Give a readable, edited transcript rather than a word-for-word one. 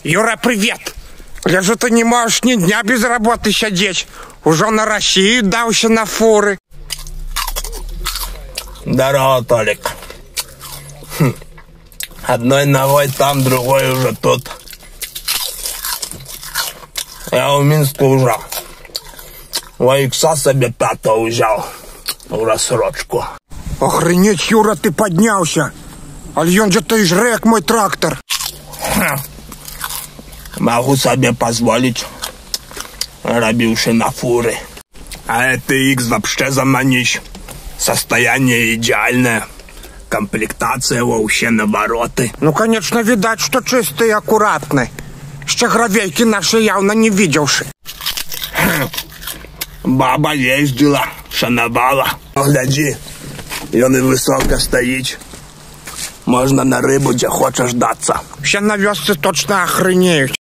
Юра, привет! Гляжу, ты не можешь ни дня без работы сидеть. Уже на Россию дался на фуры. Здорово, Толик. Одной ногой там, другой уже тут. Я в Минске уже. ВХ себе 5-го взял. В рассрочку. Охренеть, Юра, ты поднялся. Альон же ты жрек мой трактор. Могу себе позволить, робивши на фуры. А это X вообще заманишь. Состояние идеальное. Комплектация вообще навороты. Ну, конечно, видать, что чистый и аккуратный. Ще гравейки наши явно не видевши. Баба ездила, шановала. Гляди, он и высоко стоит. Можно на рыбу, где хочешь даться. Все на вёсце точно охренеют.